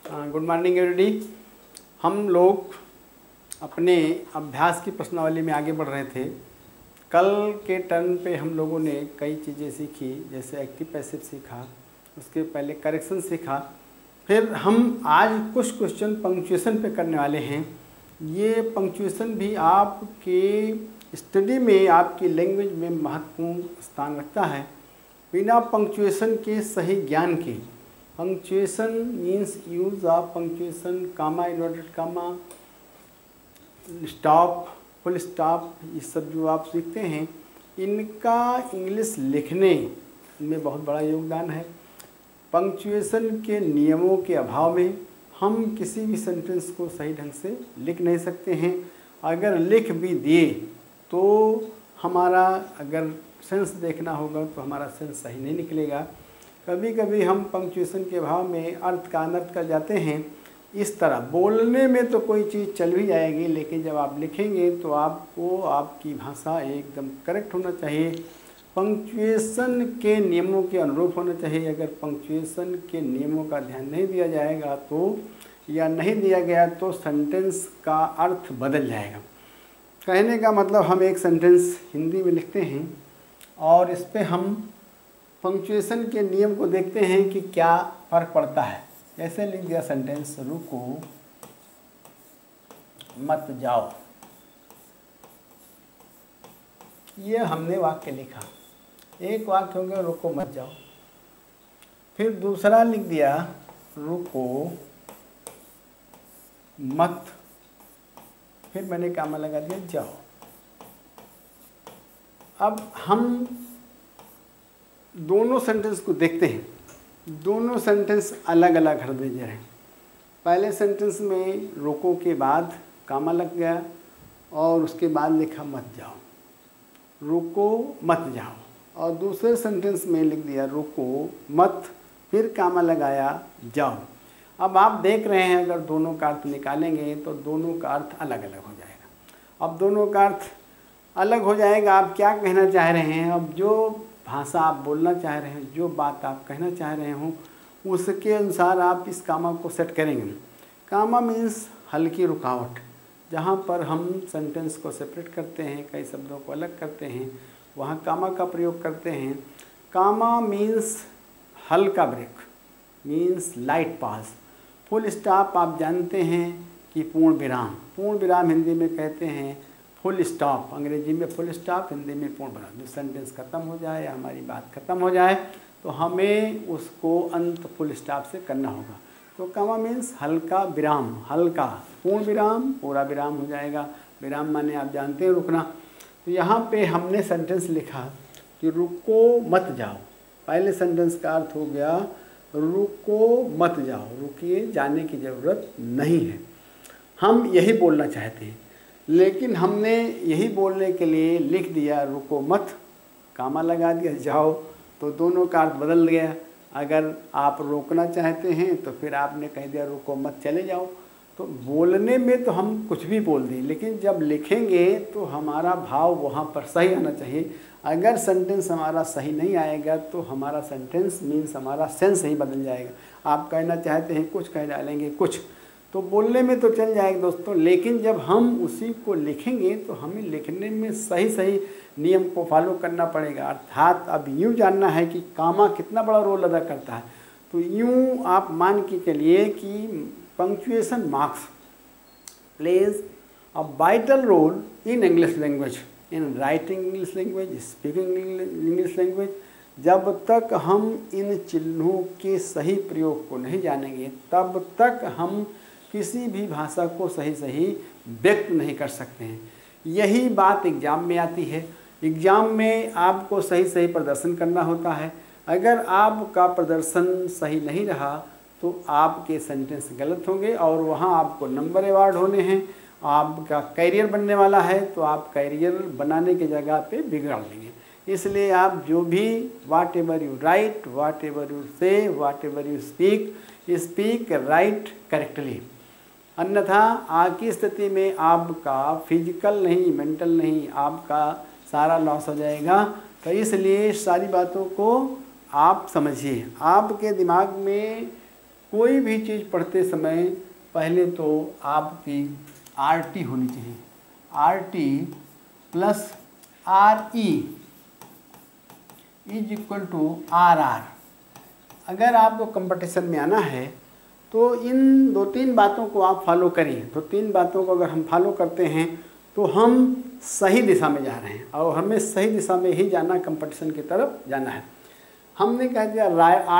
Good morning everybody. हम लोग अपने अभ्यास की प्रश्नावली में आगे बढ़ रहे थे। कल के टर्न पे हम लोगों ने कई चीज़ें सीखी, जैसे एक्टिव पैसिव सीखा, उसके पहले करेक्शन सीखा। फिर हम आज कुछ क्वेश्चन पंक्चुएशन पे करने वाले हैं। ये पंक्चुएशन भी आपके स्टडी में, आपकी लैंग्वेज में महत्वपूर्ण स्थान रखता है। बिना पंक्चुएशन के सही ज्ञान के, punctuation means use of punctuation, comma, inverted comma, stop, full stop, ये सब जो आप सीखते हैं, इनका इंग्लिश लिखने में बहुत बड़ा योगदान है। पंक्चुएशन के नियमों के अभाव में हम किसी भी सेंटेंस को सही ढंग से लिख नहीं सकते हैं। अगर लिख भी दिए तो हमारा, अगर सेंस देखना होगा तो हमारा सेंस सही नहीं निकलेगा। कभी कभी हम पंक्चुएशन के अभाव में अर्थ का अनर्थ कर जाते हैं। इस तरह बोलने में तो कोई चीज़ चल भी जाएगी, लेकिन जब आप लिखेंगे तो आपको आपकी भाषा एकदम करेक्ट होना चाहिए, पंक्चुएशन के नियमों के अनुरूप होना चाहिए। अगर पंक्चुएशन के नियमों का ध्यान नहीं दिया जाएगा तो, या नहीं दिया गया तो सेंटेंस का अर्थ बदल जाएगा। कहने का मतलब, हम एक सेंटेंस हिंदी में लिखते हैं और इस पर हम पंक्चुएशन के नियम को देखते हैं कि क्या फ़र्क पड़ता है। जैसे लिख दिया सेंटेंस, रुको मत जाओ, ये हमने वाक्य लिखा। एक वाक्य हो गया रुको मत जाओ। फिर दूसरा लिख दिया रुको मत, फिर मैंने कामा लगा दिया जाओ। अब हम दोनों सेंटेंस को देखते हैं। दोनों सेंटेंस अलग अलग हरदर्जे हैं। पहले सेंटेंस में रुको के बाद कामा लग गया और उसके बाद लिखा मत जाओ, रुको मत जाओ। और दूसरे सेंटेंस में लिख दिया रुको मत, फिर कामा लगाया जाओ। अब आप देख रहे हैं, अगर दोनों का अर्थ निकालेंगे तो दोनों का अर्थ अलग अलग हो जाएगा। अब दोनों का अर्थ अलग हो जाएगा, आप क्या कहना चाह रहे हैं, अब जो भाषा आप बोलना चाह रहे हैं, जो बात आप कहना चाह रहे हो, उसके अनुसार आप इस कामा को सेट करेंगे। कामा मीन्स हल्की रुकावट, जहाँ पर हम सेंटेंस को सेपरेट करते हैं, कई शब्दों को अलग करते हैं, वहाँ कामा का प्रयोग करते हैं। कामा मीन्स हल्का break, means light pause. Full stop आप जानते हैं कि पूर्ण विराम, पूर्ण विराम हिंदी में कहते हैं फुल स्टॉप, अंग्रेजी में फुल स्टॉप, हिंदी में पूर्ण विराम। जो सेंटेंस ख़त्म हो जाए या हमारी बात ख़त्म हो जाए तो हमें उसको अंत फुल स्टॉप से करना होगा। तो कामा मीन्स हल्का विराम, हल्का, पूर्ण विराम पूरा विराम हो जाएगा। विराम माने आप जानते हैं रुकना। तो यहाँ पे हमने सेंटेंस लिखा कि रुको मत जाओ। पहले सेंटेंस का अर्थ हो गया रुको मत जाओ, रुकिए, जाने की ज़रूरत नहीं है। हम यही बोलना चाहते हैं, लेकिन हमने यही बोलने के लिए लिख दिया रुको मत, कामा लगा दिया जाओ, तो दोनों का अर्थ बदल गया। अगर आप रोकना चाहते हैं तो फिर आपने कह दिया रुको मत चले जाओ। तो बोलने में तो हम कुछ भी बोल दें, लेकिन जब लिखेंगे तो हमारा भाव वहाँ पर सही आना चाहिए। अगर सेंटेंस हमारा सही नहीं आएगा तो हमारा सेंटेंस मीन्स हमारा सेंस ही बदल जाएगा। आप कहना चाहते हैं कुछ, कह डालेंगे कुछ, तो बोलने में तो चल जाएगा दोस्तों, लेकिन जब हम उसी को लिखेंगे तो हमें लिखने में सही सही नियम को फॉलो करना पड़ेगा। अर्थात अब यूँ जानना है कि कामा कितना बड़ा रोल अदा करता है। तो यूँ आप मान के चलिए कि punctuation marks plays a vital role in English language, in writing English language, speaking English language. जब तक हम इन चिन्हों के सही प्रयोग को नहीं जानेंगे, तब तक हम किसी भी भाषा को सही सही व्यक्त नहीं कर सकते हैं। यही बात एग्ज़ाम में आती है। एग्ज़ाम में आपको सही सही प्रदर्शन करना होता है। अगर आपका प्रदर्शन सही नहीं रहा तो आपके सेंटेंस गलत होंगे और वहाँ आपको नंबर अवार्ड होने हैं। आपका करियर बनने वाला है तो आप करियर बनाने की जगह पे बिगाड़ लेंगे। इसलिए आप जो भी whatever you write, whatever you say, whatever you speak, speak right correctly. अन्यथा आज की स्थिति में आपका फिजिकल नहीं, मेंटल नहीं, आपका सारा लॉस हो जाएगा। तो इसलिए सारी बातों को आप समझिए। आपके दिमाग में कोई भी चीज़ पढ़ते समय पहले तो आपकी RT होनी चाहिए, RT plus RE is equal to RR। अगर आपको कंपटीशन में आना है तो इन 2-3 बातों को आप फॉलो करिए। तो 3 बातों को अगर हम फॉलो करते हैं तो हम सही दिशा में जा रहे हैं, और हमें सही दिशा में ही जाना, कंपटीशन की तरफ जाना है। हमने कह दिया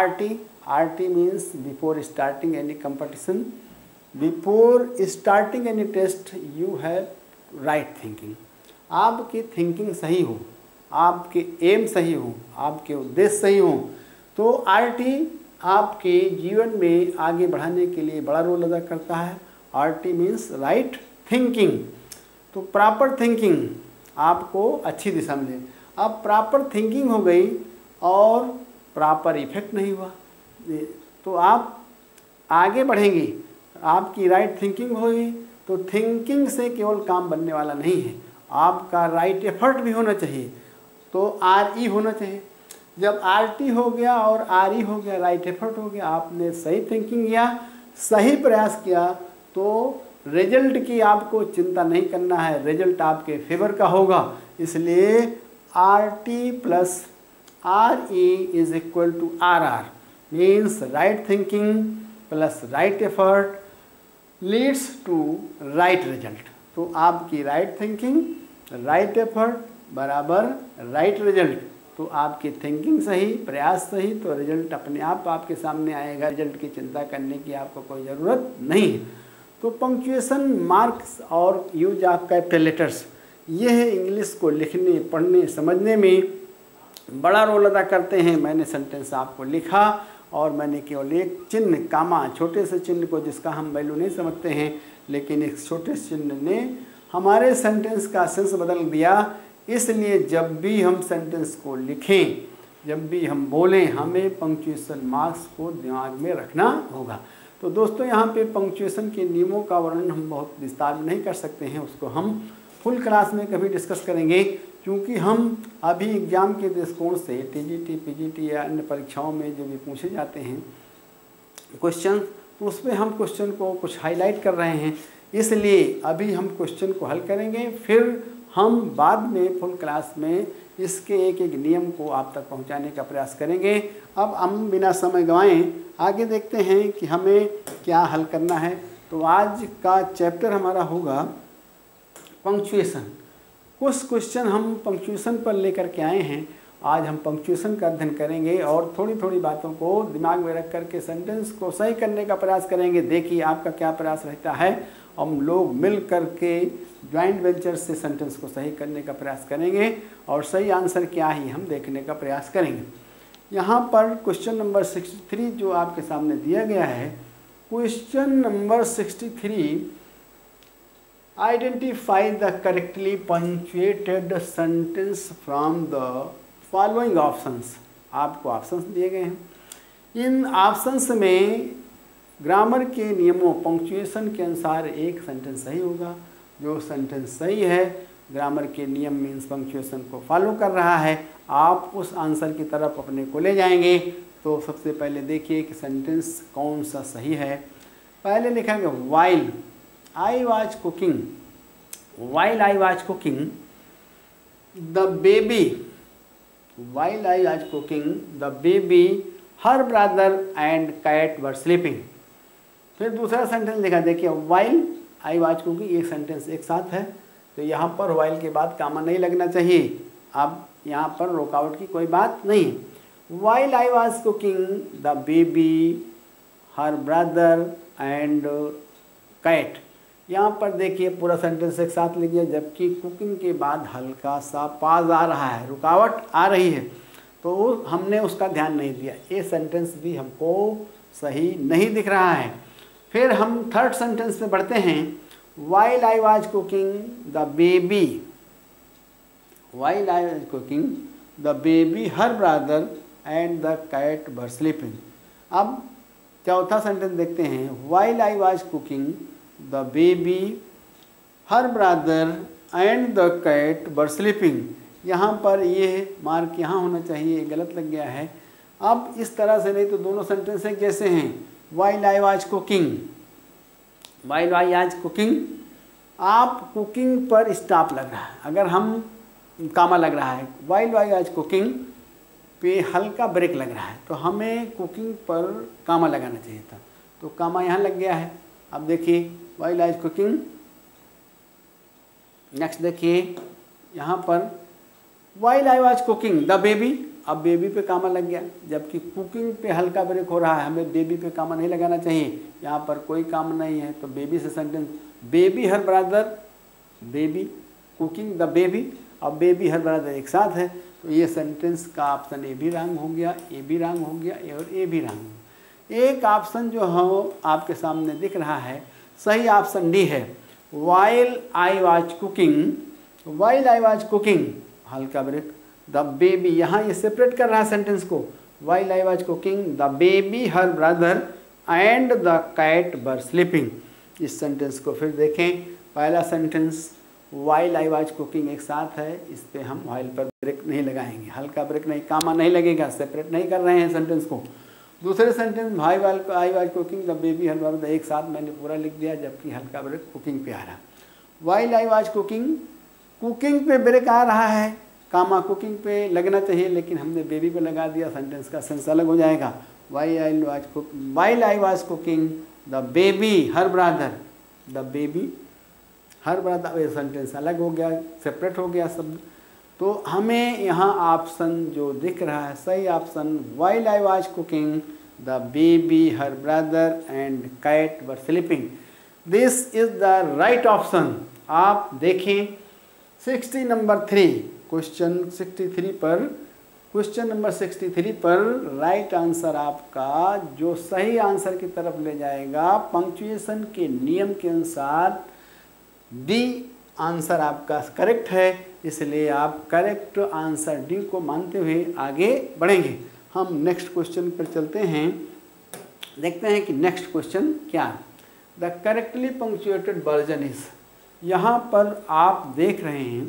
RT means before starting any competition, before starting any test you have right thinking. आपकी थिंकिंग सही हो, आपके एम सही हो, आपके उद्देश्य सही हो, तो RT आपके जीवन में आगे बढ़ाने के लिए बड़ा रोल अदा करता है। RT means right thinking. तो प्रॉपर थिंकिंग आपको अच्छी दिशा में ले। अब प्रॉपर थिंकिंग हो गई और प्रॉपर इफेक्ट नहीं हुआ तो आप आगे बढ़ेंगे। आपकी राइट थिंकिंग होगी तो थिंकिंग से केवल काम बनने वाला नहीं है, आपका राइट एफर्ट भी होना चाहिए। तो RE होना चाहिए। जब RT हो गया और RE हो गया, राइट एफर्ट हो गया, आपने सही थिंकिंग किया, सही प्रयास किया, तो रिजल्ट की आपको चिंता नहीं करना है, रिजल्ट आपके फेवर का होगा। इसलिए RT plus RE is equal to RR means right thinking plus right effort leads to right result. तो आपकी राइट थिंकिंग, राइट एफर्ट बराबर राइट रिजल्ट। तो आपकी थिंकिंग सही, प्रयास सही, तो रिजल्ट अपने आप आपके सामने आएगा। रिजल्ट की चिंता करने की आपको कोई ज़रूरत नहीं है। तो पंक्चुएशन मार्क्स और यूज ऑफ कैपिटल लेटर्स, यह इंग्लिश को लिखने, पढ़ने, समझने में बड़ा रोल अदा करते हैं। मैंने सेंटेंस आपको लिखा और मैंने केवल एक चिन्ह, कामा, छोटे से चिन्ह को जिसका हम वैल्यू नहीं समझते हैं, लेकिन एक छोटे चिन्ह ने हमारे सेंटेंस का सेंस बदल दिया। इसलिए जब भी हम सेंटेंस को लिखें, जब भी हम बोलें, हमें पंक्चुएशन मार्क्स को दिमाग में रखना होगा। तो दोस्तों, यहाँ पे पंक्चुएशन के नियमों का वर्णन हम बहुत विस्तार में नहीं कर सकते हैं, उसको हम फुल क्लास में कभी डिस्कस करेंगे, क्योंकि हम अभी एग्ज़ाम के दृष्टिकोण से TGT, PGT या अन्य परीक्षाओं में जो भी पूछे जाते हैं क्वेश्चन, तो उसमें हम क्वेश्चन को कुछ हाईलाइट कर रहे हैं। इसलिए अभी हम क्वेश्चन को हल करेंगे, फिर हम बाद में फुल क्लास में इसके एक एक नियम को आप तक पहुंचाने का प्रयास करेंगे। अब हम बिना समय गंवाएं आगे देखते हैं कि हमें क्या हल करना है। तो आज का चैप्टर हमारा होगा पंक्चुएशन। कुछ क्वेश्चन हम पंक्चुएशन पर लेकर के आए हैं। आज हम पंक्चुएशन का अध्ययन करेंगे और थोड़ी थोड़ी बातों को दिमाग में रख करके सेंटेंस को सही करने का प्रयास करेंगे। देखिए आपका क्या प्रयास रहता है। हम लोग मिल करके ज्वाइंट वेंचर से सेंटेंस को सही करने का प्रयास करेंगे और सही आंसर क्या है हम देखने का प्रयास करेंगे। यहाँ पर क्वेश्चन नंबर 63 जो आपके सामने दिया गया है, question number 63, identify the correctly punctuated sentence from the following options. आपको ऑप्शंस दिए गए हैं। इन ऑप्शंस में ग्रामर के नियमों, पंक्चुएशन के अनुसार एक सेंटेंस सही होगा। जो सेंटेंस सही है, ग्रामर के नियम मीन्स पंक्चुएशन को फॉलो कर रहा है, आप उस आंसर की तरफ अपने को ले जाएंगे। तो सबसे पहले देखिए कि सेंटेंस कौन सा सही है। पहले लिखेंगे while I was cooking, while I was cooking the baby, while I was cooking the baby her brother and cat were sleeping. फिर दूसरा सेंटेंस लिखा, देखिए वाइल आई वाज कुकिंग, एक सेंटेंस एक साथ है, तो यहाँ पर वाइल के बाद कामा नहीं लगना चाहिए। अब यहाँ पर रोकआउट की कोई बात नहीं। While I was cooking the baby her brother and cat, यहाँ पर देखिए पूरा सेंटेंस एक साथ लिखिए, जबकि कुकिंग के बाद हल्का सा पाज आ रहा है, रुकावट आ रही है, तो हमने उसका ध्यान नहीं दिया। ये सेंटेंस भी हमको सही नहीं दिख रहा है। फिर हम थर्ड सेंटेंस पे बढ़ते हैं। While I was cooking the baby, while I was cooking the baby her brother and the cat were sleeping. अब चौथा सेंटेंस देखते हैं। While I was cooking the baby her brother and the cat were sleeping. यहाँ पर ये mark यहाँ होना चाहिए, गलत लग गया है। अब इस तरह से नहीं तो दोनों सेंटेंस एक जैसे हैं, while I was cooking, while I was cooking, आप कुकिंग पर स्टॉप लग रहा है, अगर हम कामा लग रहा है, वाइल आई वाज कुकिंग पे हल्का ब्रेक लग रहा है, तो हमें कुकिंग पर कामा लगाना चाहिए था, तो कामा यहाँ लग गया है। अब देखिए while I was cooking, next देखिए यहाँ पर while I was cooking the baby, अब बेबी पे कामा लग गया, जबकि कुकिंग पे हल्का ब्रेक हो रहा है, हमें बेबी पे कामा नहीं लगाना चाहिए, यहाँ पर कोई काम नहीं है, तो बेबी से sentence baby her brother, baby cooking the baby, अब बेबी हर ब्रदर एक साथ है, तो ये सेंटेंस का ऑप्शन ए भी रॉन्ग हो गया, ए भी रॉन्ग हो गया, ए और ए भी रॉन्ग हो गया। एक ऑप्शन जो है आपके सामने दिख रहा है, सही ऑप्शन डी है, while I was cooking, while I was cooking हल्का ब्रेक, द बेबी, यहाँ ये सेपरेट कर रहा है सेंटेंस को, while I was cooking the baby her brother and the cat were sleeping. इस सेंटेंस को फिर देखें, पहला sentence while I was cooking एक साथ है, इस पे हम वाइल पर ब्रेक नहीं लगाएंगे, हल्का ब्रेक नहीं, कामा नहीं लगेगा, सेपरेट नहीं कर रहे हैं सेंटेंस को। दूसरे सेंटेंस भाई while I was cooking the baby her brother, एक साथ मैंने पूरा लिख दिया, जबकि हल्का ब्रेक कुकिंग पे आ रहा। While I was cooking, cooking पे ब्रेक आ रहा है, कामा कुकिंग पे लगना चाहिए, लेकिन हमने बेबी पे लगा दिया, सेंटेंस का सेंस अलग हो जाएगा। While I was cooking the baby her brother, the baby her brother, ये सेंटेंस अलग हो गया, सेपरेट हो गया शब्द। तो हमें यहाँ ऑप्शन जो दिख रहा है सही option, while I was cooking the baby her brother and cat were sleeping, this is the right option. आप देखें 60 नंबर 3 क्वेश्चन 63 पर, क्वेश्चन नंबर 63 पर राइट आंसर आपका जो सही आंसर की तरफ ले जाएगा पंक्चुएशन के नियम के अनुसार डी आंसर आपका करेक्ट है, इसलिए आप करेक्ट आंसर डी को मानते हुए आगे बढ़ेंगे। हम नेक्स्ट क्वेश्चन पर चलते हैं, देखते हैं कि नेक्स्ट क्वेश्चन क्या है। The correctly punctuated version is, यहाँ पर आप देख रहे हैं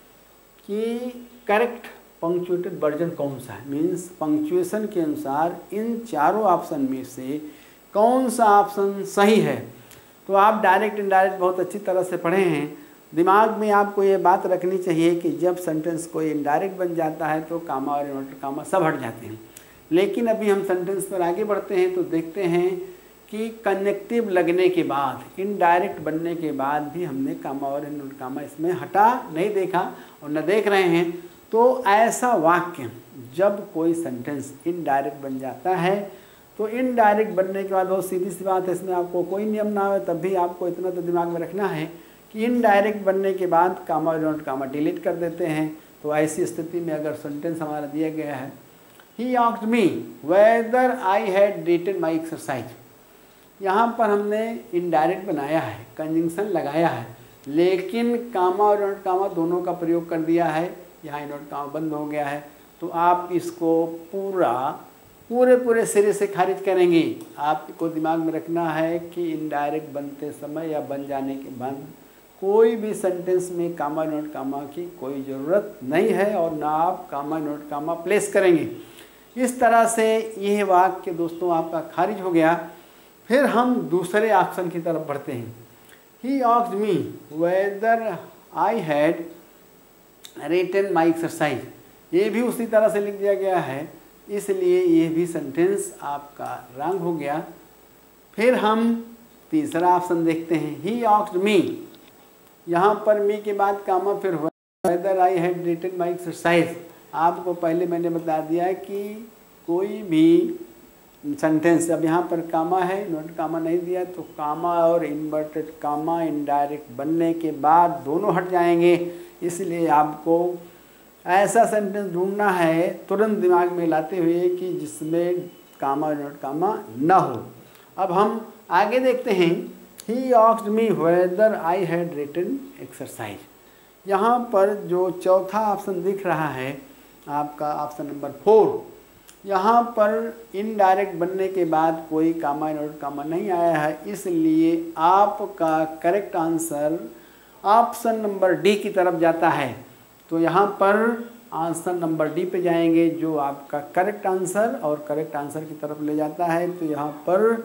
कि करेक्ट पंक्चुएटेड वर्जन कौन सा है, मीन्स पंक्चुएशन के अनुसार इन चारों ऑप्शन में से कौन सा ऑप्शन सही है। तो आप डायरेक्ट इनडायरेक्ट बहुत अच्छी तरह से पढ़े हैं, दिमाग में आपको ये बात रखनी चाहिए कि जब सेंटेंस कोई इनडायरेक्ट बन जाता है तो कामा और इन्वर्टेड कामा सब हट जाते हैं। लेकिन अभी हम सेंटेंस पर आगे बढ़ते हैं तो देखते हैं कि कनेक्टिव लगने के बाद, इनडायरेक्ट बनने के बाद भी हमने कामा और इन्वर्टेड कामा इसमें हटा नहीं देखा और न देख रहे हैं। तो ऐसा वाक्य जब कोई सेंटेंस इनडायरेक्ट बन जाता है तो इनडायरेक्ट बनने के बाद बहुत सीधी सी बात है, इसमें आपको कोई नियम ना हो, तब भी आपको इतना तो दिमाग में रखना है कि इनडायरेक्ट बनने के बाद कामा और इन्वर्टेड कामा डिलीट कर देते हैं। तो ऐसी स्थिति में अगर सेंटेंस हमारा दिया गया है, he asked me whether I had written my exercise, यहाँ पर हमने इनडायरेक्ट बनाया है, कंजंक्शन लगाया है, लेकिन कामा और इन्वर्टेड कामा दोनों का प्रयोग कर दिया है, यहाँ इन्वर्टेड कामा बंद हो गया है। तो आप इसको पूरे सिरे से खारिज करेंगे। आपको दिमाग में रखना है कि इनडायरेक्ट बनते समय या बन जाने के बाद कोई भी सेंटेंस में कामा इन्वर्टेड कामा की कोई ज़रूरत नहीं है और ना आप कामा इन्वर्टेड कामा प्लेस करेंगे। इस तरह से यह वाक्य दोस्तों आपका खारिज हो गया। फिर हम दूसरे ऑप्शन की तरफ बढ़ते हैं। He asked me whether I had written my exercise, ये भी उसी तरह से लिख दिया गया है, इसलिए ये भी सेंटेंस आपका रॉन्ग हो गया। फिर हम तीसरा ऑप्शन देखते हैं, ही आस्क्ड मी, यहाँ पर मी के बाद कामा फिर whether I had written my exercise. आपको पहले मैंने बता दिया कि कोई भी सेंटेंस, अब यहाँ पर कामा है, इन्वर्टेड कामा नहीं दिया, तो कामा और इन्वर्टेड कामा इनडायरेक्ट बनने के बाद दोनों हट जाएंगे। इसलिए आपको ऐसा सेंटेंस ढूंढना है तुरंत दिमाग में लाते हुए कि जिसमें कामा और इन्वर्टेड कामा न हो। अब हम आगे देखते हैं, he asked me whether I had written exercise. यहाँ पर जो चौथा ऑप्शन दिख रहा है आपका ऑप्शन नंबर 4, यहाँ पर इनडायरेक्ट बनने के बाद कोई कामा इन्वर्टेड कामा नहीं आया है, इसलिए आपका correct answer option number D की तरफ जाता है। तो यहाँ पर आंसर नंबर डी पे जाएंगे जो आपका करेक्ट आंसर और करेक्ट आंसर की तरफ ले जाता है। तो यहाँ पर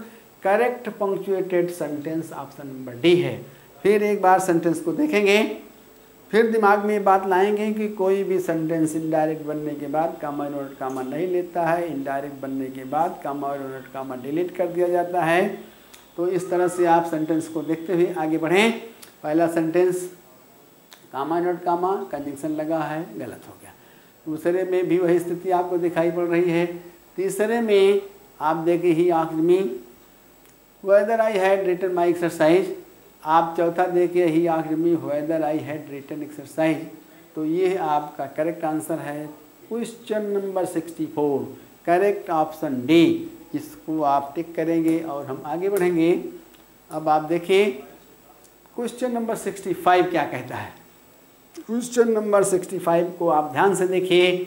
correct punctuated sentence option number D है। फिर एक बार सेंटेंस को देखेंगे, फिर दिमाग में ये बात लाएंगे कि कोई भी सेंटेंस इनडायरेक्ट बनने के बाद कामा इन्वर्टेड कामा नहीं लेता है, इनडायरेक्ट बनने के बाद कामा और इन्वर्टेड कामा डिलीट कर दिया जाता है। तो इस तरह से आप सेंटेंस को देखते हुए आगे बढ़ें। पहला sentence comma inverted comma conjunction लगा है, गलत हो गया। दूसरे में भी वही स्थिति आपको दिखाई पड़ रही है। तीसरे में आप देखें ही आखिर में whether I had written my exercise, आप चौथा देखिए ही आखिर में whether I had written exercise. तो ये आपका करेक्ट आंसर है question number 64, correct option D. इसको आप टिक करेंगे और हम आगे बढ़ेंगे। अब आप देखिए क्वेश्चन नंबर 65 क्या कहता है। क्वेश्चन नंबर 65 को आप ध्यान से देखिए,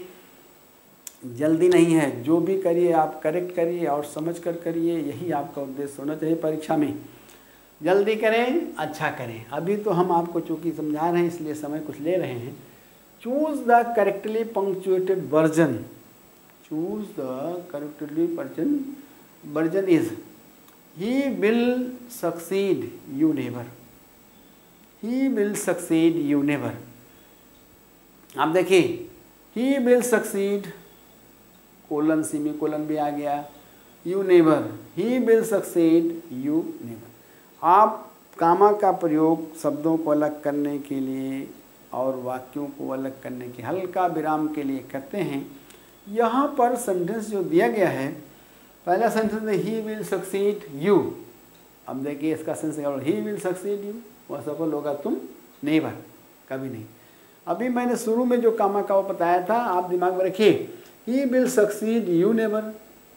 जल्दी नहीं है, जो भी करिए आप करेक्ट करिए और समझ कर करिए, यही आपका उद्देश्य होना चाहिए परीक्षा में। जल्दी करें, अच्छा करें। अभी तो हम आपको चूँकि समझा रहे हैं इसलिए समय कुछ ले रहे हैं। Choose the correctly punctuated version, choose the correctly version is he will succeed you never, he will succeed you never. आप देखिए he will succeed colon semi colon भी आ गया, you never, he will succeed you never. आप comma का प्रयोग शब्दों को अलग करने के लिए और वाक्यों को अलग करने के हल्का विराम के लिए करते हैं। यहाँ पर सेंटेंस जो दिया गया है, पहला सेंटेंस है ही विल सक्सीड यू। अब देखिए इसका sense he will succeed you, वह सफल होगा तुम नेवर, कभी नहीं। अभी मैंने शुरू में जो कामा का वो बताया था, आप दिमाग में रखिए he will succeed you never.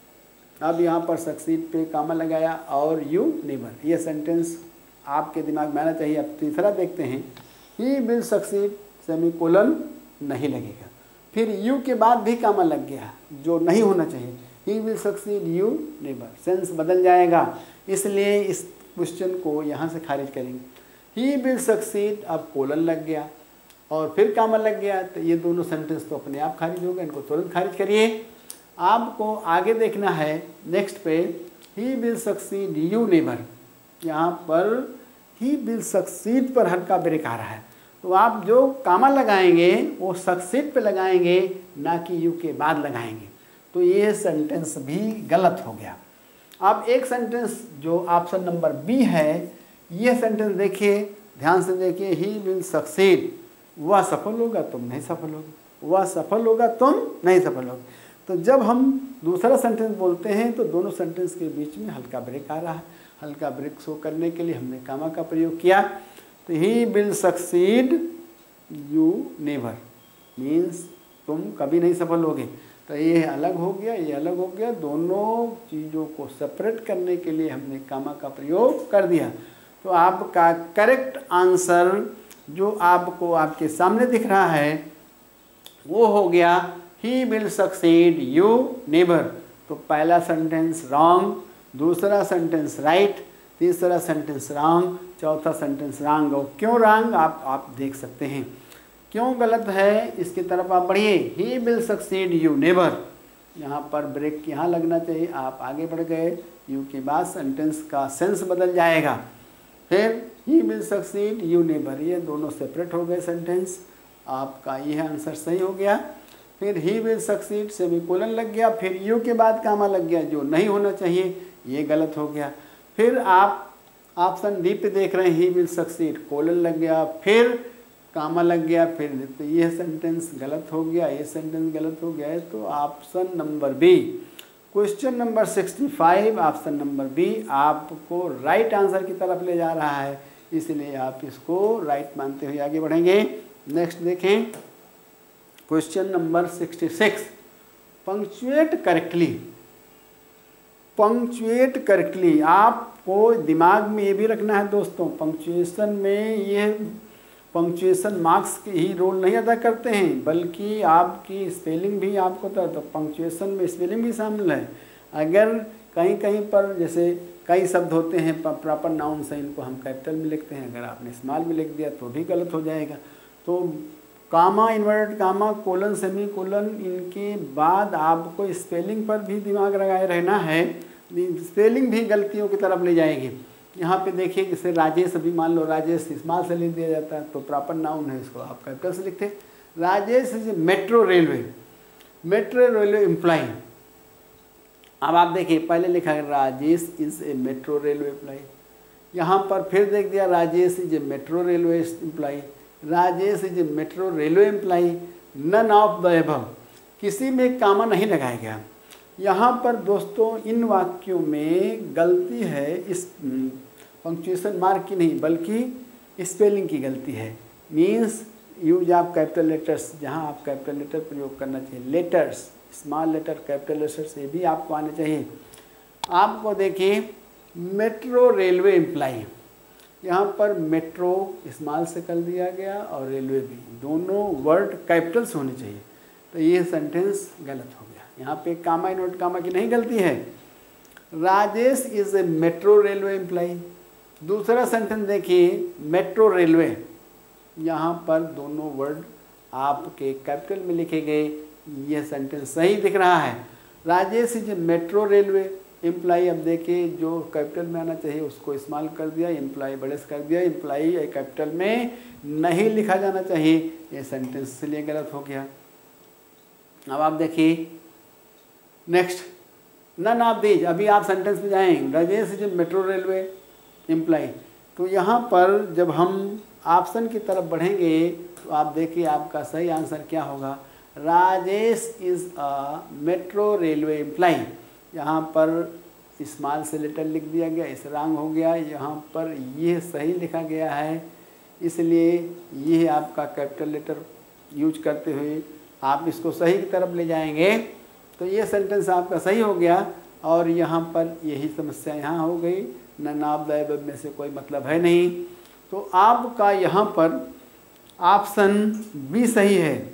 अब यहाँ पर सक्सीड पे कामा लगाया और यू नेवर, ये सेंटेंस आपके दिमाग में आना चाहिए। अब तीसरा देखते हैं, he will succeed semi colon नहीं लगेगा, फिर यू के बाद भी कामा लग गया जो नहीं होना चाहिए, he will succeed you never, sense बदल जाएगा। इसलिए इस क्वेश्चन को यहाँ से खारिज करेंगे। ही विल सक्सीड, अब कोलन लग गया और फिर कामा लग गया, तो ये दोनों सेंटेंस तो अपने आप खारिज हो गए, इनको तुरंत खारिज करिए। आपको आगे देखना है नेक्स्ट पे, he will succeed you never. यहाँ पर ही विल सक्सीड पर हल्का ब्रेक आ रहा है, तो आप जो कामा लगाएंगे वो सक्सीड पे लगाएंगे, ना कि यू के बाद लगाएंगे। तो ये सेंटेंस भी गलत हो गया। अब एक सेंटेंस जो ऑप्शन नंबर बी है, ये सेंटेंस देखिए, ध्यान से देखिए, ही विल सक्सीड, वह सफल होगा तुम नहीं सफल होगे, वह सफल होगा तुम नहीं सफल होगे। तो जब हम दूसरा सेंटेंस बोलते हैं तो दोनों सेंटेंस के बीच में हल्का ब्रेक आ रहा है, हल्का ब्रेक शो करने के लिए हमने कामा का प्रयोग किया। तो he will succeed you never means तुम कभी नहीं सफल होगे। तो ये अलग हो गया, ये अलग हो गया, दोनों चीज़ों को सेपरेट करने के लिए हमने कामा का प्रयोग कर दिया। तो आपका करेक्ट आंसर जो आपको आपके सामने दिख रहा है वो हो गया he will succeed you never. तो पहला सेंटेंस रॉन्ग, दूसरा सेंटेंस राइट, तीसरा सेंटेंस रॉन्ग, चौथा सेंटेंस रॉन्ग। और क्यों रॉन्ग आप देख सकते हैं, क्यों गलत है इसकी तरफ आप बढ़िए। He will succeed you never, यहाँ पर ब्रेक यहाँ लगना चाहिए, आप आगे बढ़ गए, यू के बाद सेंटेंस का सेंस बदल जाएगा। फिर he will succeed you never, ये दोनों सेपरेट हो गए सेंटेंस, आपका यह आंसर सही हो गया। फिर ही विल सक्सीड सेमीकोलन लग गया, फिर यू के बाद कामा लग गया जो नहीं होना चाहिए, ये गलत हो गया। फिर आप ऑप्शन डी पे देख रहे हैं, ही विल सक्सीड कोलन लग गया, फिर कामा लग गया, फिर तो यह सेंटेंस गलत हो गया, ये सेंटेंस गलत हो गया है। तो option number B, question number 65 option number B आपको राइट आंसर की तरफ ले जा रहा है, इसलिए आप इसको राइट मानते हुए आगे बढ़ेंगे। नेक्स्ट देखें question number 66, punctuate correctly. Punctuate correctly आपको दिमाग में ये भी रखना है दोस्तों, पंक्चुएशन में ये पंक्चुएशन मार्क्स की ही रोल नहीं अदा करते हैं, बल्कि आपकी स्पेलिंग भी आपको तो पंक्चुएशन में स्पेलिंग भी शामिल है। अगर कहीं कहीं पर जैसे कई शब्द होते हैं प्रॉपर नाउन से, इनको हम कैपिटल में लिखते हैं, अगर आपने स्मॉल में लिख दिया तो भी गलत हो जाएगा। तो comma, inverted comma, colon, semi colon, इनके बाद आपको स्पेलिंग पर भी दिमाग लगाए रहना है। स्पेलिंग भी गलतियों की तरफ ले जाएगी। यहाँ पे देखिए जैसे राजेश, अभी मान लो राजेश स्मॉल से लिख दिया जाता है तो प्रॉपर नाउन है, इसको आप कैपिटल से लिखते हैं। Rajesh is metro railway, metro railway employee. अब आप देखिए पहले लिखा है Rajesh is a metro railway employee, यहाँ पर फिर देख दिया Rajesh is a metro railway employee, Rajesh is a metro railway employee, none of the above, किसी में कामा नहीं लगाया गया। यहाँ पर दोस्तों इन वाक्यों में गलती है इस पंक्चुएशन मार्क की नहीं बल्कि स्पेलिंग की गलती है। Means use of capital letters, जहाँ आप कैपिटल लेटर प्रयोग करना चाहिए, letters, small letter, capital letters ये भी आपको आने चाहिए। आपको देखिए मेट्रो रेलवे एम्प्लॉय, यहाँ पर मेट्रो स्मॉल से कर दिया गया और रेलवे भी, दोनों वर्ड कैपिटल्स होने चाहिए, तो ये सेंटेंस गलत हो गया। यहाँ पे कामा इनवर्ट कामा की नहीं गलती है। Rajesh is a metro railway employee. दूसरा सेंटेंस देखिए मेट्रो रेलवे, यहाँ पर दोनों वर्ड आपके कैपिटल में लिखे गए, ये सेंटेंस सही दिख रहा है। Rajesh is a metro railway employee, अब देखिए जो कैपिटल में आना चाहिए उसको स्मॉल कर दिया, एम्प्लॉय बड़े से कर दिया, एम्प्लॉय कैपिटल में नहीं लिखा जाना चाहिए, ये सेंटेंस इसलिए गलत हो गया। अब आप देखिए नेक्स्ट, नन ऑफ दीज, अभी आप सेंटेंस में जाएंगे Rajesh is a metro railway employee, तो यहाँ पर जब हम ऑप्शन की तरफ बढ़ेंगे तो आप देखिए आपका सही आंसर क्या होगा, Rajesh is a metro railway employee. यहाँ पर स्मॉल से लेटर लिख दिया गया, इस रॉन्ग हो गया, यहाँ पर ये सही लिखा गया है, इसलिए ये आपका कैपिटल लेटर यूज करते हुए आप इसको सही की तरफ ले जाएंगे तो ये सेंटेंस आपका सही हो गया। और यहाँ पर यही समस्या यहाँ हो गई, नन ऑफ द अबव में से कोई मतलब है नहीं, तो आपका यहाँ पर ऑप्शन बी सही है,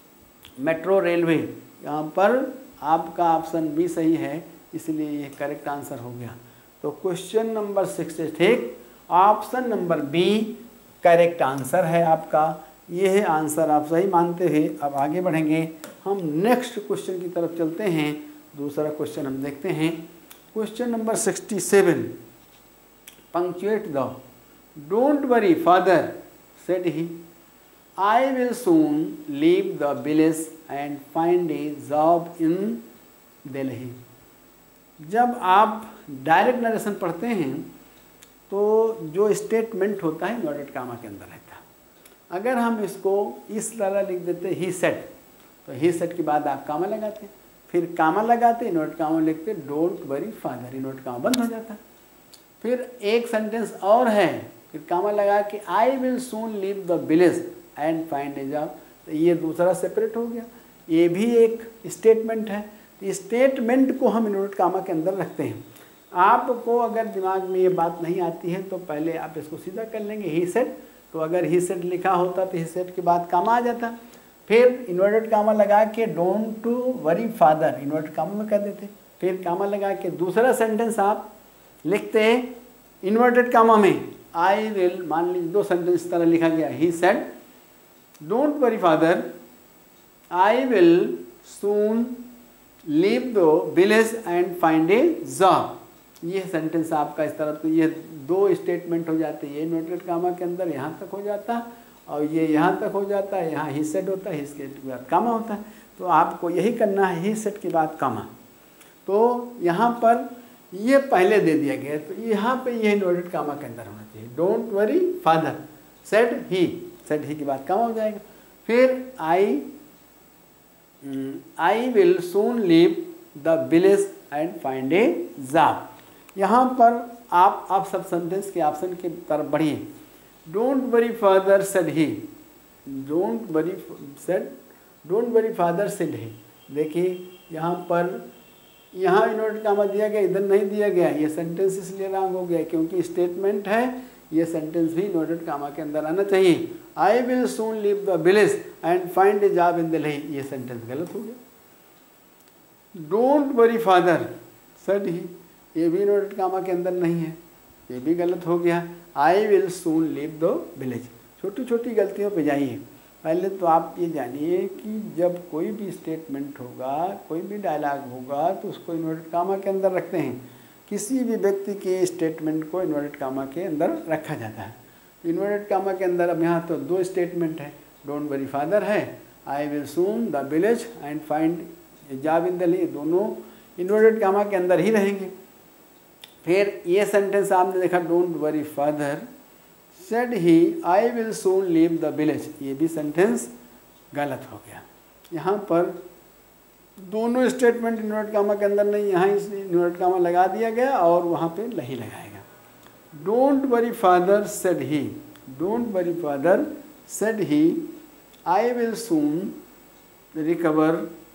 मेट्रो रेलवे, यहाँ पर आपका ऑप्शन बी सही है, इसलिए ये करेक्ट आंसर हो गया। तो question number 66 option number B correct answer है आपका। ये है आंसर आप सही मानते हुए अब आगे बढ़ेंगे। हम नेक्स्ट क्वेश्चन की तरफ चलते हैं। दूसरा क्वेश्चन हम देखते हैं, question number 67, punctuate the, don't worry father said he, I will soon leave the village and find a job in Delhi. जब आप डायरेक्ट नरेशन पढ़ते हैं तो जो स्टेटमेंट होता है इन्वर्टेड कामा के अंदर रहता है। अगर हम इसको इस तरह लिख देते ही सेट, तो ही सेट के बाद आप कामा लगाते, फिर कामा लगाते, इन्वर्ट कामा लिखते, don't worry father, invert comma बंद हो जाता। फिर एक सेंटेंस और है, फिर कामा लगा के I will soon leave the village and find a job, तो ये दूसरा सेपरेट हो गया, ये भी एक स्टेटमेंट है। स्टेटमेंट को हम इन्वर्ट कामा के अंदर रखते हैं। आपको अगर दिमाग में ये बात नहीं आती है तो पहले आप इसको सीधा कर लेंगे, ही सेट, तो अगर ही सेट लिखा होता तो ही सेट के बाद कामा आ जाता, फिर इन्वर्टेड कामा लगा के don't to worry father inverted comma में कर देते, फिर कामा लगा के दूसरा सेंटेंस आप लिखते इन्वर्टेड कामा में, आई विल, मान लीजिए दो सेंटेंस इस तरह लिखा गया, he said don't worry father I will soon leave the village and find a job. ये सेंटेंस आपका इस तरह, तो ये दो स्टेटमेंट हो जाते हैं, ये इन्वर्टेड कामा के अंदर यहाँ तक हो जाता और ये यहाँ तक हो जाता है, यहाँ ही सेट होता है, इसके बाद कामा होता है। तो आपको यही करना है, ही सेट के बाद कामा। तो यहाँ पर ये पहले दे दिया गया, तो यहाँ पे ये इन्वर्टेड कामा के अंदर होना चाहिए, don't worry father said he के बाद कामा हो जाएगा। फिर I will soon leave the village and find a job. यहाँ पर आप सब सेंटेंस के ऑप्शन के तरफ बढ़िए, don't worry father said he, don't worry father said he. देखिए यहाँ पर, यहाँ इन्वर्टेड कामा दिया गया, इधर नहीं दिया गया, ये सेंटेंस इसलिए रॉन्ग हो गया क्योंकि स्टेटमेंट है, ये सेंटेंस भी इन्वर्टेड कामा के अंदर आना चाहिए। I will soon leave the village and find a job in Delhi, ये सेंटेंस गलत हो गया। Don't worry father said he, ये भी इन्वर्टेड कामा के अंदर नहीं है, ये भी गलत हो गया। I will soon leave the village. छोटी छोटी गलतियों पे जाइए। पहले तो आप ये जानिए कि जब कोई भी स्टेटमेंट होगा, कोई भी डायलॉग होगा तो उसको इन्वर्टेड कामा के अंदर रखते हैं। किसी भी व्यक्ति के स्टेटमेंट को इन्वर्टेड कामा के अंदर रखा जाता है। इन्वर्टेड कामा के अंदर अब यहाँ तो 2 स्टेटमेंट है, डोंट वरी फादर है, I will soon the village and find a job in Delhi, दोनों इन्वर्टेड कामा के अंदर ही रहेंगे। फिर ये सेंटेंस आपने देखा, don't worry father said he I will soon leave the village, ये भी सेंटेंस गलत हो गया। यहाँ पर दोनों स्टेटमेंट इन्वर्टेड कामा के अंदर नहीं, यहाँ इन्वर्टेड कामा लगा दिया गया और वहाँ पे नहीं लगाएगा। Don't worry father said he, don't worry father said he I will soon recover,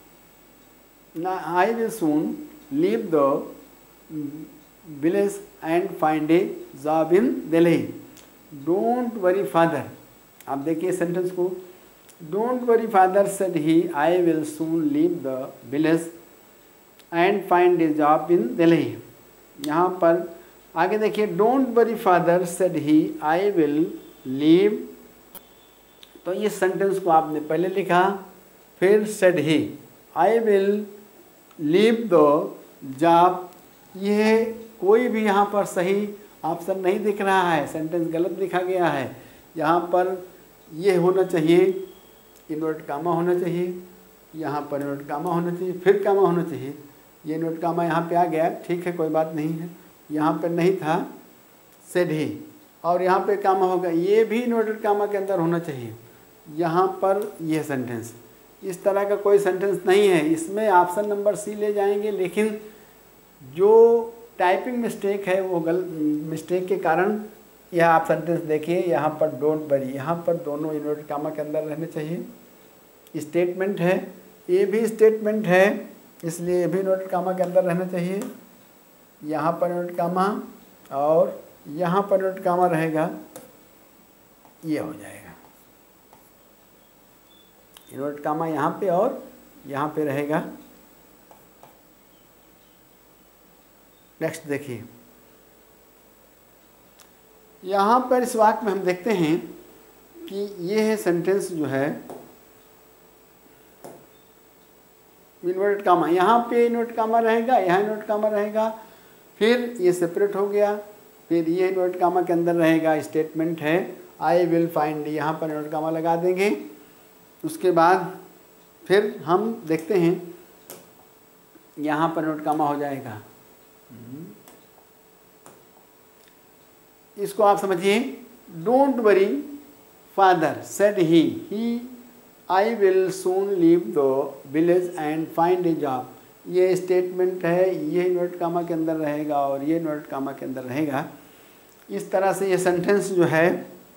I will soon leave the village and find a job in Delhi. Don't worry father, आप देखिए सेंटेंस को, don't worry father said he I will soon leave the village and find a job in Delhi. यहाँ पर आगे देखिए, don't worry father said he I will leave, तो ये sentence को आपने पहले लिखा, फिर said he I will leave the job, ये कोई भी यहाँ पर सही ऑप्शन नहीं दिख रहा है, सेंटेंस गलत लिखा गया है। यहाँ पर ये होना चाहिए, इन्वर्टेड कामा होना चाहिए, यहाँ पर इन्वर्टेड कामा होना चाहिए, फिर कामा होना चाहिए। ये इन्वर्टेड कामा यहाँ पे आ गया, ठीक है, कोई बात नहीं है, यहाँ पर नहीं था, सेड ही, और यहाँ पे कामा होगा, ये भी इन्वर्टेड कामा के अंदर होना चाहिए। यहाँ पर यह सेंटेंस, इस तरह का कोई सेंटेंस नहीं है, इसमें ऑप्शन नंबर सी ले जाएंगे, लेकिन जो टाइपिंग मिस्टेक है वो मिस्टेक के कारण यह आप सेंटेंस देखिए, यहाँ पर डोंट वरी, यहाँ पर दोनों इन्वर्टेड कामा के अंदर रहने चाहिए। स्टेटमेंट है, ये भी स्टेटमेंट है, इसलिए ये भी इन्वर्टेड कामा के अंदर रहना चाहिए। यहाँ पर इन्वर्टेड कामा और यहाँ पर इन्वर्टेड कामा रहेगा, ये हो जाएगा। इन्वर्टेड कामा यहाँ पे और यहाँ पे रहेगा। नेक्स्ट देखिए, यहाँ पर इस वाक्य में हम देखते हैं कि ये है सेंटेंस जो है इन्वर्टेड कामा, यहाँ पे इन्वर्टेड कामा रहेगा, यहाँ इन्वर्टेड कामा रहेगा, फिर ये सेपरेट हो गया, फिर ये इन्वर्टेड कामा के अंदर रहेगा, स्टेटमेंट है आई विल फाइंड, यहाँ पर इन्वर्टेड कामा लगा देंगे। उसके बाद फिर हम देखते हैं यहाँ पर इन्वर्टेड कामा हो जाएगा। इसको आप समझिए, don't worry father said he I will soon leave the village and find a job, ये स्टेटमेंट है, ये इन्वर्टेड कामा के अंदर रहेगा और ये इन्वर्टेड कामा के अंदर रहेगा। इस तरह से ये सेंटेंस जो है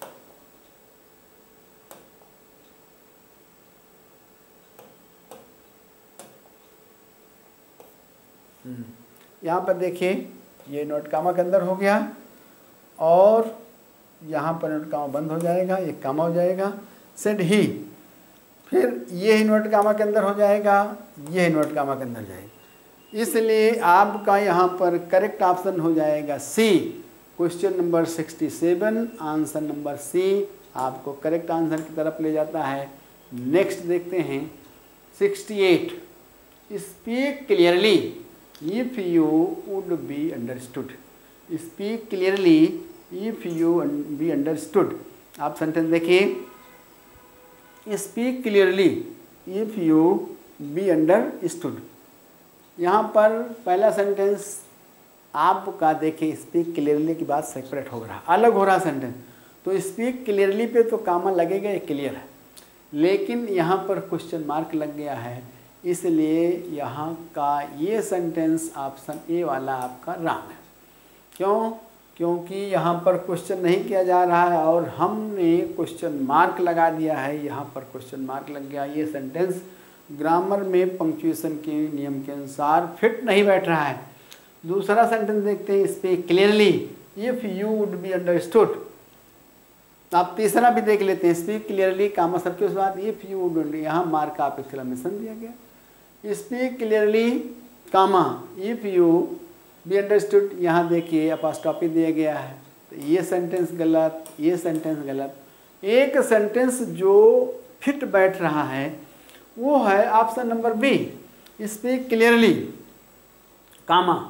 यहाँ पर देखिए, ये इन्वर्टेड कामा के अंदर हो गया और यहाँ पर इन्वर्टेड कामा बंद हो जाएगा, ये कामा हो जाएगा, सेड ही, फिर ये इन्वर्टेड कामा के अंदर हो जाएगा, ये इन्वर्टेड कामा के अंदर जाएगा। इसलिए आपका यहाँ पर करेक्ट ऑप्शन हो जाएगा C, question number 67, answer number C आपको करेक्ट आंसर की तरफ ले जाता है। नेक्स्ट देखते हैं 68, speak clearly if you would be understood, speak clearly if you be understood. आप सेंटेंस देखिए, speak clearly if you be understood. यहाँ पर पहला सेंटेंस आपका देखिए, स्पीक क्लियरली की बात सेपरेट हो रहा, अलग हो रहा सेंटेंस, तो स्पीक क्लियरली पे तो कामा लगेगा, ये क्लियर है, लेकिन यहाँ पर क्वेश्चन मार्क लग गया है, इसलिए यहाँ का ये सेंटेंस ऑप्शन ए वाला आपका रॉन्ग है। क्यों? क्योंकि यहाँ पर क्वेश्चन नहीं किया जा रहा है और हमने क्वेश्चन मार्क लगा दिया है, यहाँ पर क्वेश्चन मार्क लग गया। ये सेंटेंस ग्रामर में पंक्चुएशन के नियम के अनुसार फिट नहीं बैठ रहा है। दूसरा सेंटेंस देखते हैं, इस पर clearly if you would be understood. आप तीसरा भी देख लेते हैं, स्पीक क्लियरली कामा सब के बाद इफ़ यू वुड, यहाँ मार्क आप एक्सक्लेमेशन दिया गया। Speak clearly comma if you be understood, यहाँ देखिए अपॉस्ट्रोफी दिया गया है, तो ये सेंटेंस गलत, ये सेंटेंस गलत। एक सेंटेंस जो फिट बैठ रहा है वो है option number B, speak clearly comma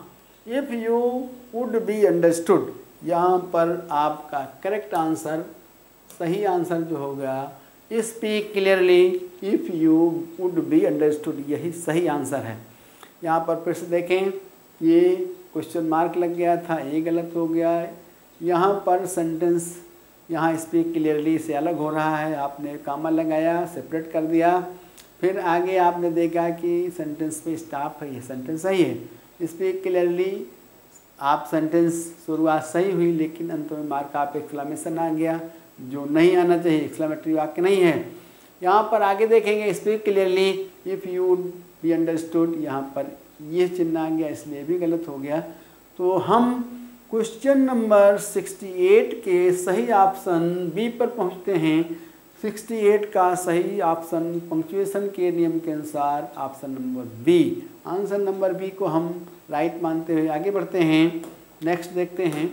if you would be understood, यहाँ पर आपका करेक्ट आंसर, सही आंसर जो होगा speak clearly if you would be understood, यही सही आंसर है। यहाँ पर फिर से देखें, ये क्वेश्चन मार्क लग गया था, ये गलत हो गया है। यहाँ पर सेंटेंस, यहाँ स्पीक क्लियरली से अलग हो रहा है, आपने कामा लगाया, सेपरेट कर दिया। फिर आगे आपने देखा कि सेंटेंस पे स्टॉप है, ये सेंटेंस सही है। स्पीक क्लियरली, आप सेंटेंस शुरुआत सही हुई लेकिन अंत में मार्क आप एक्सक्लेमेशन आ गया, जो नहीं आना चाहिए, एक्सक्लेमेटरी वाक्य नहीं है। यहाँ पर आगे देखेंगे speak clearly if you be understood, यहाँ पर ये चिन्ह आ गया, इसलिए भी गलत हो गया। तो हम क्वेश्चन नंबर 68 के सही ऑप्शन बी पर पहुँचते हैं। 68 का सही ऑप्शन पंक्चुएशन के नियम के अनुसार option number B, answer number B को हम राइट मानते हुए आगे बढ़ते हैं। नेक्स्ट देखते हैं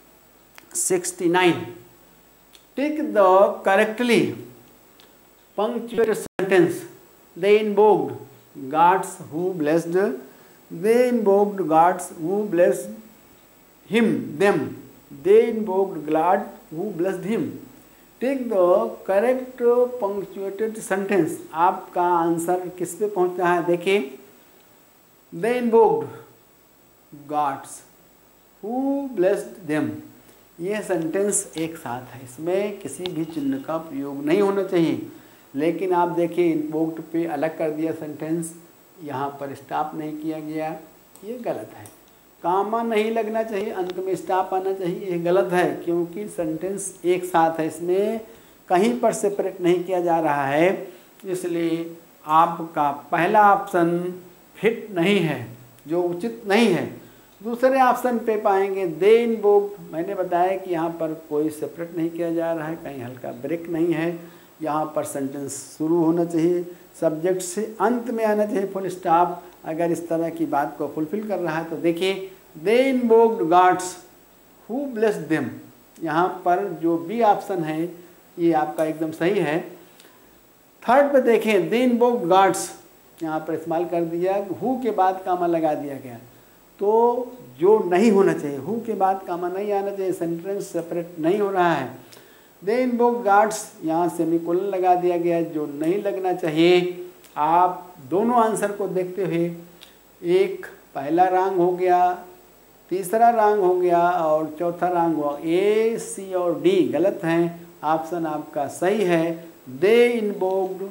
69, tick the correctly punctuated sentence. They invoked gods who blessed, they invoked gods who blessed him, them. They invoked God who blessed him. Take the correct punctuated sentence. आपका आंसर किस पे पहुंच रहा है देखिए। They invoked gods who blessed them. ये sentence एक साथ है, इसमें किसी भी चिन्ह का प्रयोग नहीं होना चाहिए। लेकिन आप देखिए इन्वोक्ड पे अलग कर दिया सेंटेंस, यहाँ पर स्टॉप नहीं किया गया, ये गलत है। कामा नहीं लगना चाहिए, अंत में स्टॉप आना चाहिए, ये गलत है क्योंकि सेंटेंस एक साथ है, इसमें कहीं पर सेपरेट नहीं किया जा रहा है, इसलिए आपका पहला ऑप्शन फिट नहीं है, जो उचित नहीं है। दूसरे ऑप्शन पे पाएंगे दे इन्वोक्ड, मैंने बताया कि यहाँ पर कोई सेपरेट नहीं किया जा रहा है, कहीं हल्का ब्रेक नहीं है, यहाँ पर सेंटेंस शुरू होना चाहिए, सब्जेक्ट से अंत में आना चाहिए फुल स्टॉप। अगर इस तरह की बात को फुलफिल कर रहा है तो देखिए they invoked gods who bless them, यहाँ पर जो बी ऑप्शन है ये आपका एकदम सही है। थर्ड पे देखें दे इन्वोक्ड गॉड्स, यहाँ पर इस्तेमाल कर दिया, हु के बाद कामा लगा दिया गया, तो जो नहीं होना चाहिए, हु के बाद कामा नहीं आना चाहिए, सेंटेंस सेपरेट नहीं हो रहा है। दे इन्वोक्ड गॉड्स, यहाँ सेमीकोलन लगा दिया गया, जो नहीं लगना चाहिए। आप दोनों आंसर को देखते हुए, एक पहला रॉन्ग हो गया, तीसरा रॉन्ग हो गया और चौथा रॉन्ग हुआ, ए सी और डी गलत हैं, ऑप्शन आपका सही है they invoked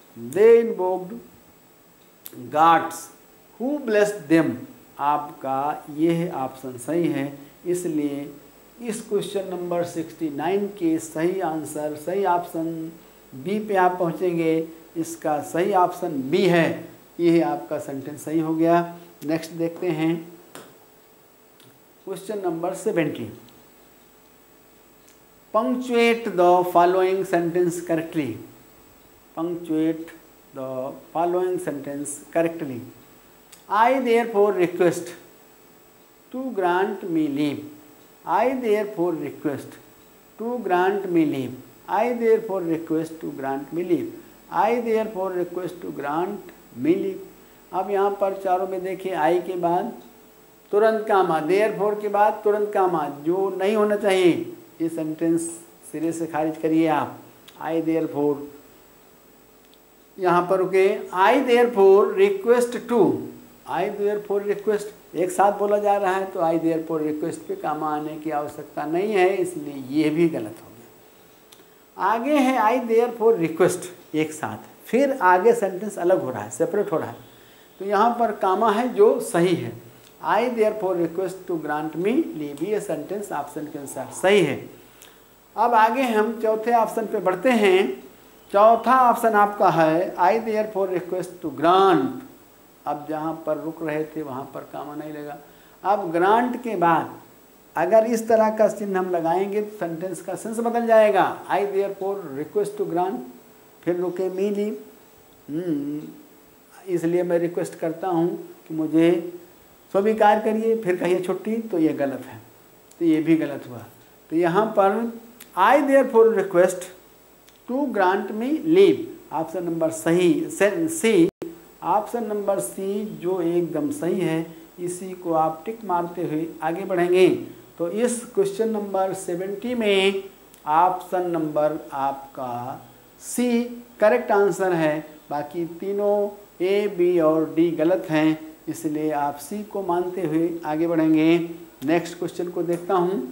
gods who blessed them, आपका यह ऑप्शन सही है। इसलिए इस क्वेश्चन नंबर 69 के सही आंसर, सही ऑप्शन बी पे आप पहुंचेंगे, इसका सही ऑप्शन बी है, यह आपका सेंटेंस सही हो गया। नेक्स्ट देखते हैं question number 70, punctuate the following sentence correctly, punctuate the following sentence correctly. I therefore request to grant me leave. I therefore request to grant me leave. I therefore request to grant me leave. I therefore request to grant me leave. अब यहाँ पर चारों में देखिए आई के बाद तुरंत कामा, therefore के बाद तुरंत कामा, जो नहीं होना चाहिए, ये सेंटेंस सिरे से खारिज करिए आप। I therefore, यहाँ पर रुके, I therefore request to, I therefore request एक साथ बोला जा रहा है, तो आई देयरफॉर रिक्वेस्ट पे कामा आने की आवश्यकता नहीं है, इसलिए ये भी गलत हो गया। आगे है आई देयरफॉर रिक्वेस्ट एक साथ, फिर आगे सेंटेंस अलग हो रहा है, सेपरेट हो रहा है, तो यहाँ पर कामा है जो सही है। I therefore request to grant me leave, ये सेंटेंस ऑप्शन के अनुसार सही है। अब आगे हम चौथे ऑप्शन पे बढ़ते हैं। चौथा ऑप्शन आपका है I therefore request to grant, अब जहाँ पर रुक रहे थे वहाँ पर कामा नहीं लगा। अब ग्रांट के बाद अगर इस तरह का चिन्ह हम लगाएंगे तो सेंटेंस का सेंस बदल जाएगा। I therefore request to grant, फिर रुके मी लीव, इसलिए मैं रिक्वेस्ट करता हूँ कि मुझे स्वीकार करिए, फिर कहिए छुट्टी, तो ये गलत है, तो ये भी गलत हुआ। तो यहाँ पर I therefore request to grant me leave, option number सही सी, ऑप्शन नंबर सी जो एकदम सही है, इसी को आप टिक मारते हुए आगे बढ़ेंगे। तो इस क्वेश्चन नंबर 70 में ऑप्शन नंबर आपका सी करेक्ट आंसर है। बाकी तीनों ए, बी और डी गलत हैं, इसलिए आप सी को मानते हुए आगे बढ़ेंगे। नेक्स्ट क्वेश्चन को देखता हूँ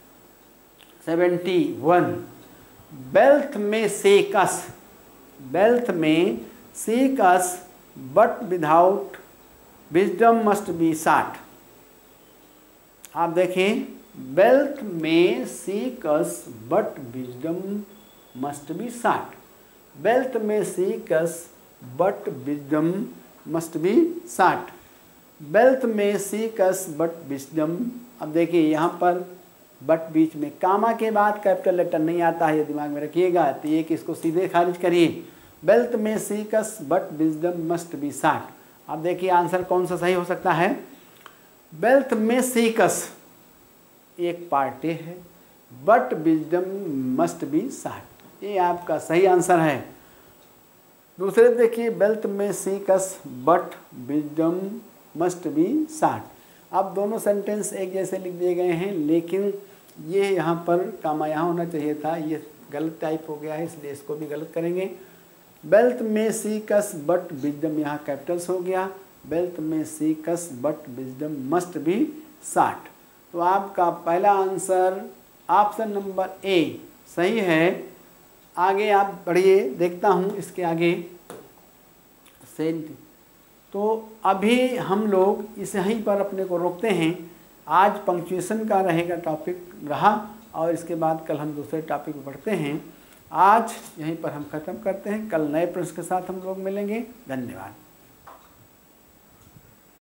71। Wealth may seek us, wealth may seek us but without wisdom must be sought. आप देखें, wealth may seek us but wisdom must be sought. Wealth may seek us but wisdom must be sought. Wealth may seek us but wisdom. अब देखिए यहाँ पर but बीच में कामा के बाद capital letter नहीं आता है, ये दिमाग में रखिएगा। तो ये कि इसको सीधे खारिज करिए। Wealth may seek us but wisdom must be sought. अब देखिए आंसर कौन सा सही हो सकता है। वेल्थ में सीकस एक पार्टी है, बट विजडम मस्ट बी साट, ये आपका सही आंसर है। दूसरे देखिए, wealth may seek us but wisdom must be sought. अब दोनों सेंटेंस एक जैसे लिख दिए गए हैं, लेकिन ये यहाँ पर कामा यहाँ होना चाहिए था, ये गलत टाइप हो गया है, इसलिए इसको भी गलत करेंगे। Wealth may seek us but wisdom यहाँ कैपिटल्स हो गया। Wealth may seek us but wisdom must be sought. तो आपका पहला आंसर ऑप्शन नंबर ए सही है। आगे आप बढ़िए, देखता हूँ इसके आगे सेंट। तो अभी हम लोग इसे यहीं पर अपने को रोकते हैं। आज पंक्चुएशन का रहेगा टॉपिक रहा, और इसके बाद कल हम दूसरे टॉपिक पर बढ़ते हैं। आज यहीं पर हम ख़त्म करते हैं, कल नए प्रश्न के साथ हम लोग मिलेंगे। धन्यवाद।